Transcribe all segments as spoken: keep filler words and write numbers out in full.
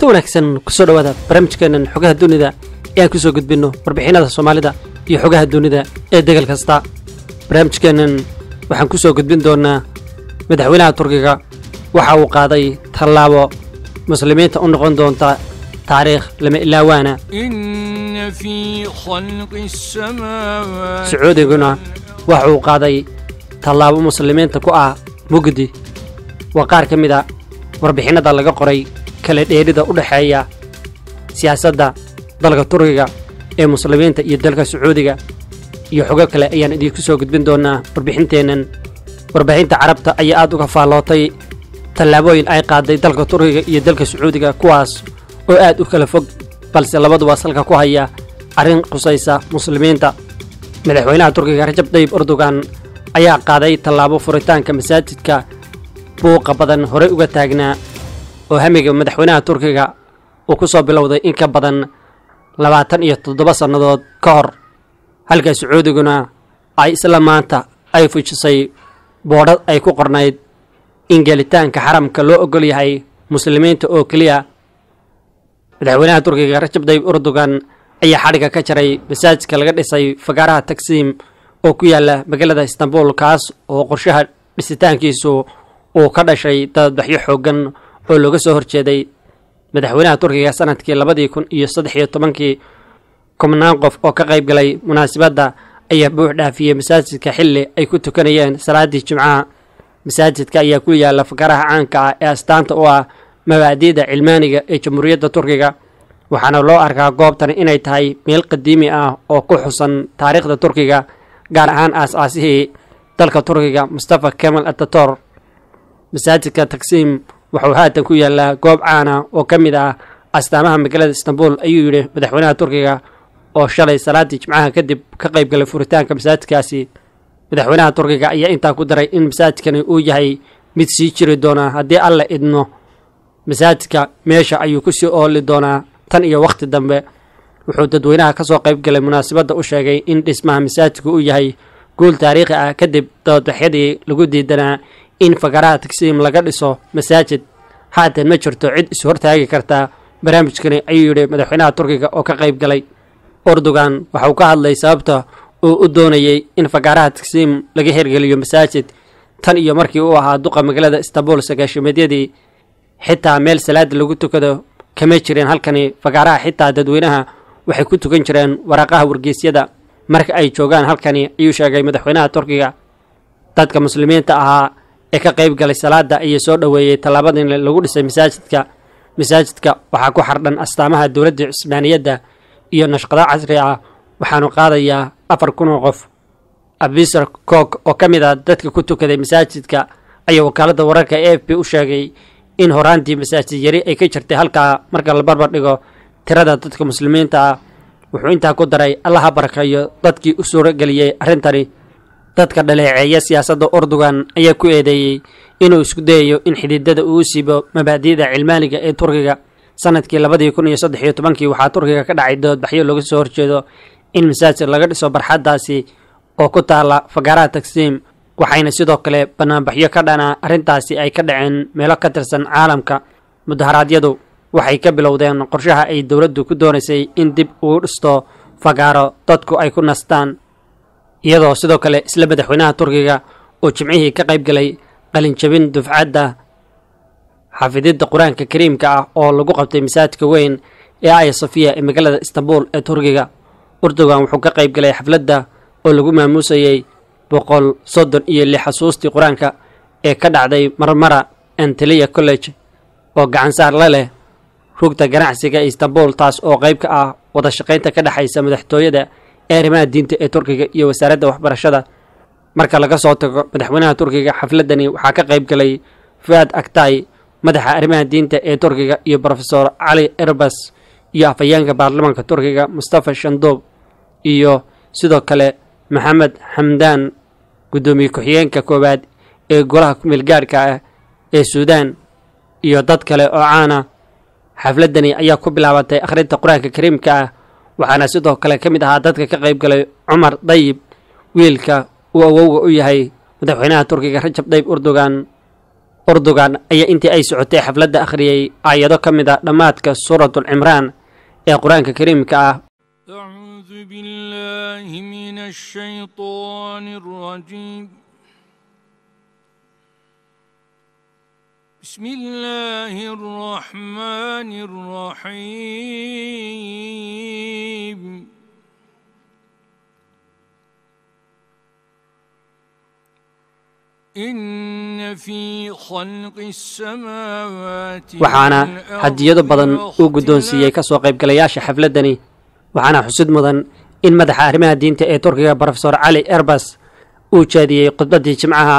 kulanti wanaagsan kusoo dhawaada barnaamijkeenan xogaha dunida ee aan kusoo gudbinno warbixinada Soomaalida iyo xogaha dunida ee degal kasta. barnaamijkeenan waxaan kusoo gudbin doonaa madaxweynaha Turkiga waxa uu qaaday tallaabo muslimiinta u noqon doonta taariikh lama ilaawaana. إن في خلق السماوات Sacuudiguna waxa uu qaaday tallaabo muslimiinta ku ah mugdi. waa qaar ka mid ah warbixinada laga qoray kala dheerida u dhaxeeya siyaasadda dalka Turkiga ee muslimiinta iyo dalka Sacuudiga iyo xogo kale ayaan idinku soo gudbin doonaa warbixinteenan. warbixinta Carabta ayaa aad uga faalootay tallaabooyin ay qaaday dalka Turkiga iyo dalka Sacuudiga kuwaas oo aad u kala fog balse labaduba salka ku haya arrin qusaysa muslimiinta. madaxweynaha Turkiga Rajab Tayyip Erdogan ayaa qaaday tallaabo furitaanka masaajidka buuqa badan hore uga taagnaa oo hamiga madaxweynaha Turkiga uu ku soo bilowday in ka badan labaatan iyo toddoba sannadood ka hor, halka Sacuudiguna ay isla maanta ay fujisay boodhad ay ku qornayd in gelitaanka xaramka loo ogol yahay muslimiinta oo keliya. madaxweynaha Turkiga Rajab Tayyip Erdogan ayaa xadhiga ka jaray masaajidka laga dhisay fagaaraha Taksim oo ku yaala magaalada Istanbul, kaas oo qorshaha dhisitaankiisu uu ka dhashay dadbaxyo xooggan oo looga soo horjeeday madaxweynaha Turkiga sanadkii labadii kun iyo saddex iyo tobankii. kumnaan qof oo ka qayb galay munaasabadda ayaa buux dhaafiyey masaajidka xilli ay ku tukanayeen salaadii Jimcaha. masaajidka ayaa ku yaala fagaaraha caanka ah ee astaanta u ah mabaadi'da cilmaaniga ee Jamhuuriyadda Turkiga, waxaana loo arkaa goobtani inay tahay meel qadiimi ah oo ku xusan taariikhda Turkiga, gaar ahaan aasaasihii dalka Turkiga Mustafa Kemal Atatürk. masaajidka Taksim wuxuu haatan ku yaalaa goob caan ah oo ka mid ah astaamaha magaalada Istanbul, ayuu yidhi madaxweynaha Turkiga oo shalay salaadii Jimcaha kadib ka qayb galay furitaanka masaajidkaasi. madaxweynaha Turkiga ayaa intaa ku daray in masaajidkani uu yahay mid sii jiri doona haddii alla idmo. masaajidka meesha ayuu ku sii ooli doonaa tan iyo waqti dambe. wuxuu dadweynaha ka soo qayb galay munaasabadda u sheegay in dhismaha masaajidku uu yahay guul taariikhi ah kadib doodbaxyadii lagu diidanaa in fagaaraha Taksim laga dhiso masaajid. haatan ma jirto cid is hortaagi karta barnaamijkani, ayuu yidhi madaxweynaha Turkiga oo ka qayb galay. Erdogan waxa uu ka hadlay sababta uu u doonayay in fagaaraha Taksim laga hirgeliyo masaajid tan iyo markii uu ahaa duqa magaalada Istanbul sagaashameedyadii. xitaa meel salaada lagu tukado kama jireen halkani fagaaraha, xitaa dadweynaha waxay ku tukan jireen waraaqaha wargeysyada marka ay joogaan halkani, ayuu sheegay madaxweynaha Turkiga. dadka muslimiinta ahaa ee ka qayb galay salaada ayaa soo dhaweeyay tallaabadii lagu dhisay masaajidka. masaajidka waxaa ku xardhan astaamaha dowladda Cusmaaniyadda iyo nashqado casri ah, waxaanu qaadayaa afar kun oo qof. Abisar Kok oo ka mid ah dadka ku tukaday masaajidka ayaa wakaaladda wararka A F P u sheegay in horaantii masaajid yari ay ka jirtay halkaa marka la barbar dhigo tirada dadka muslimiinta ah. wuxuu intaa ku daray allaha barakayo dadkii u suuro geliyey arrintani. dadka dhaleeceeya siyaasadda Erdogan ayaa ku eedeeyey inuu isku dayayo in xididada uu siibo mabaadi'da cilmaaniga ee Turkiga. sanadkii labadii kun iyo saddex iyo tobankii waxaa Turkiga ka dhacay doodbaxyo looga soo horjeedo in masaajid laga dhiso barxaddaasi oo ku taala fagaaraha Taksim, waxayna sidoo kale banaanbaxyo ka dhana arrintaasi ay ka dhaceen meelo ka tirsan caalamka. mudaharaadyadu waxay ka bilowdeen qorshaha ay dowladdu ku doonaysay in dib ugu dhisto fagaaro dadku ay ku nastaan, iyadoo sidoo kale isla madaxweynaha Turkiga oo Jimcihii ka qayb galay qalinjabin dufcadda xafididda Quraanka Kariimka ah oo lagu qabtay masaajidka weyn ee Hagia Sophia ee magaalada Istanbul ee Turkiga. Erdogan wuxuu ka qayb galay xafladda oo lagu maamuusayay boqol soddon iyo lix xasuustii Quraanka ee ka dhacday Marmara Antalya College oo gacan saar la leh rugta ganacsiga ee Istanbul, taas oo qayb ka ah wada shaqaynta ka dhaxaysa madaxtooyada ee arrimaha diinta ee Turkiga iyo wasaaradda waxbarashada. marka laga soo tago madaxweynaha Turkiga, xafladani waxaa ka qayb galay Fuad Aktay, madaxa arrimaha diinta ee Turkiga, iyo Professor Ali Erbas, iyo afhayeenka baarlamaanka Turkiga Mustafa Shandoob, iyo sidoo kale Maxamed Hamdan, gudoomiye ku-xigeenka koowaad ee golaha ku-meel gaarka ah ee Suudaan, iyo dad kale oo caan ah. xafladani ayaa ku bilaabatay akhrinta Quraanka Kariimka ah, waxaana sidoo kale ka mid ahaa dadka ka qayb galay Umar Tayyip, wiilka uu awowga u yahay madaxweynaha Turkiga Rajab Tayyip Erdogan Erdogan ayaa intii ay socotay xafladda akhriyay aayado ka mid ah dhammaadka suuratul Cimraan ee Quraanka Kariimka ah. أعوذ بالله من الشيطان الرجيم بسم الله الرحمن الرحيم إن في خلق السماوات waxaana hadiyado badan uu guddoonsiiyey ka soo qaybgalayaasha xafladani waxaana xusid mudan in madaxa arrimaha diinta ee Turkiga Professor Ali Erbas uu jeediyey khudbadii Jimcaha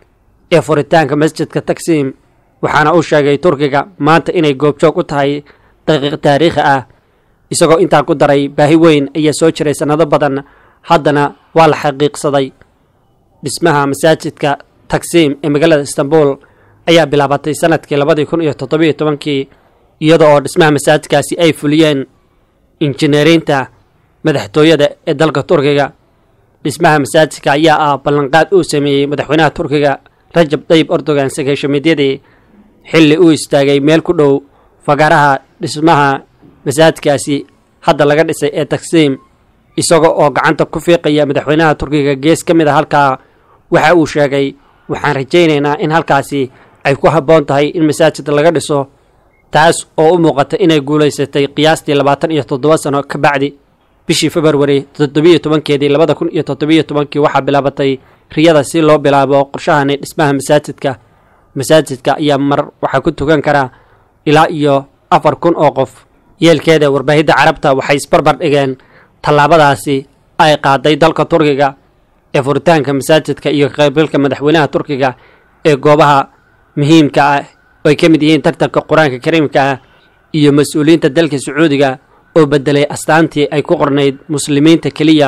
ee furitaanka masjidka Taksim waxaana uu sheegay Turkiga maanta inay goobjoog u tahay daqiiq taariikhi ah isagoo intaa ku daray baahi weyn ayaa soo jiray sanado badan haddana waa la xaqiiqsaday. dhismaha masaajidka Taksim ee magaalada Istanbul ayaa bilaabatay sanadkii labada kun iyo toddoba iyo tobankii iyadoo oo dhismaha masaajidkaasi ay fuliyeen injineerinta madaxtooyada ee dalka Turkiga. dhismaha masaajidka ayaa ah ballanqaad uu sameeyay madaxweynaha Turkiga Recep Tayyip Erdogan sagaashameedyadii xilli uu istaagay meel ku dhow fagaaraha dhismaha masaajidkaasi hadda laga dhisay ee Taksim isagoo oo gacanta ku fiiqaya madaxweynaha Turkiga gees ka mid ah halkaa waxa uu sheegay waxaan rajaynaynaa in halkaasi ay ku habboon tahay in masaajid laga dhiso taas oo u muuqata inay guulaysatay qiyaastii labaatan iyo toddoba sano ka bacdi. bishii February toddoba iyo tobankeedii labada kun iyo toddoba iyo tobankii waxaa bilaabatay riyada si loo bilaabo qorshahani dhismaha masaajidka. masaajidka ayaa mar waxaa ku tukan kara ilaa iyo afar kun oo qof. yeelkeeda warbaahinta Carabta waxay isbarbar dhigeen tallaabadaasi ay qaaday dalka Turkiga ee furitaanka masaajidka iyo qaybgalka madaxweynaha Turkiga ee goobaha muhiimka ah oo ay ka mid yihiin tartanka Quraanka Kariimka ah iyo mas'uuliyiinta dalka Sacuudiga oo bedelay astaantii ay ku qornayd muslimiinta kaliya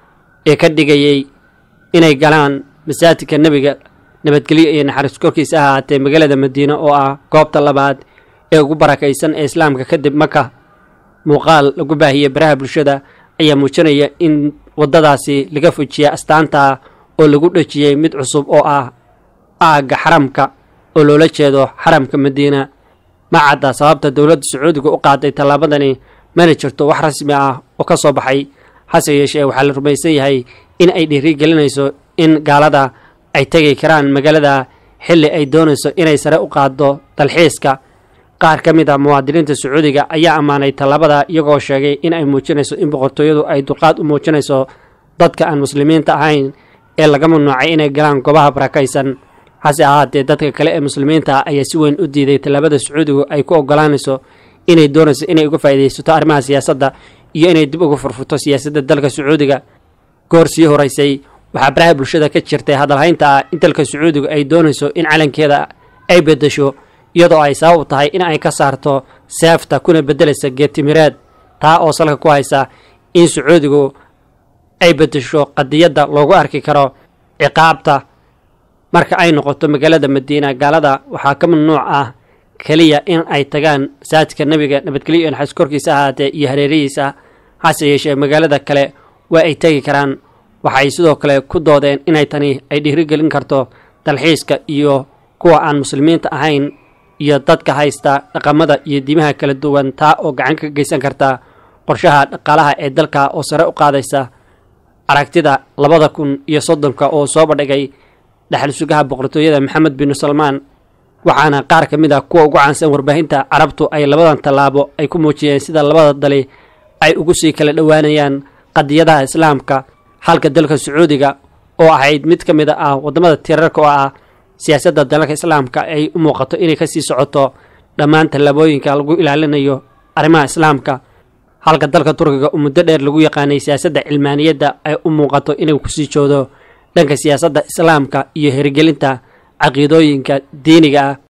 ee ka dhigayay inay galaan masaajidka nabiga nabadgelyo iyo naxariis korkiisa ahaatee magaalada Madiina oo ah goobta labaad ee ugu barakaysan ee Islaamka kadib Makka. muuqaal lagu baahiyay baraha bulshada ayaa muujinaya in wadadaasi laga fujiyay astaanta oo lagu dhajiyay mid cusub oo ah aaga xaramka oo loola jeedo xaramka Madiina. ma cadda sababta dowladda Sacuudiga u qaaday tallaabadani mana jirto wax rasmi ah oo ka soo baxay hase yeeshee waxaa la rumaysan yahay in ay dhiirigelinayso in gaalada ay tagi karaan magaalada xilli ay doonayso inay sare u qaado dalxiiska. qaar ka mid ah muwaadiniinta Sacuudiga ayaa amaanay tallaabada iyagoo sheegay in ay muujinayso in boqortooyadu ay duqaad u muujinayso dadka aan muslimiinta ahayn ee laga mamnuucay inay galaan goobaha barakaysan. hase ahaatee dadka kale ee muslimiinta ayaa si weyn u diiday tallaabada Sacuudigu ay ku ogolaanayso inay doonayso inay uga faa'iideysato arrimaha siyaasadda iyo inay dib ugu furfurto siyaasadda dalka Sacuudiga. goor sii horeysay waxaa baraha bulshada ka jirtay hadalhaynta ah in dalka Sacuudiga ay doonayso in calankeeda ay bedesho iyadoo ay sabab u tahay in ay ka saarto seefta kuna bedelaysa geetimireed taa oo salka ku haysa in Sacuudigu ay bedesho qadiyadda loogu arki karo ciqaabta marka ay noqoto magaalada Madiina. gaalada waxaa ka mamnuuc ah kaliya in ay tagaan masaajidka nabiga nabadgelyo iyo naxariis korkiisa ahaatee iyo hareerihiisa. hase yeeshee magaalada kale waa ay tagi karaan. waxay sidoo kale ku doodeen inay tani ay dhiirigelin karto dalxiiska iyo kuwa aan muslimiinta ahayn iyo dadka haysta dhaqamada iyo diimaha kala duwan taa oo gacan ka geysan karta qorshaha dhaqaalaha ee dalka oo sare u qaadaysa aragtida labada kun iyo soddonka oo soo bandhigay dhaxal sugaha boqortooyada Maxamed bin Salmaan. waxaana qaar ka mid ah kuwa ugu caansan warbaahinta Carabtu ay labadan tallaabo ay ku muujiyeen sida labada dali ay ugu sii kala dhawaanayaan qadiyadaha Islaamka halka dalka Sacuudiga oo ahayd mid ka mid ah wadamada tirarka oo ah siyaasadda dalka Islaamka ay u muuqato inay ka sii socoto dhammaan tallaabooyinka lagu ilaalinayo arrimaha Islaamka halka dalka Turkiga uu muddo dheer lagu yaqaanay siyaasadda cilmaaniyadda ay u muuqato inay ku sii joodo dhanka siyaasadda Islaamka iyo hirgelinta caqiidooyinka diiniga ah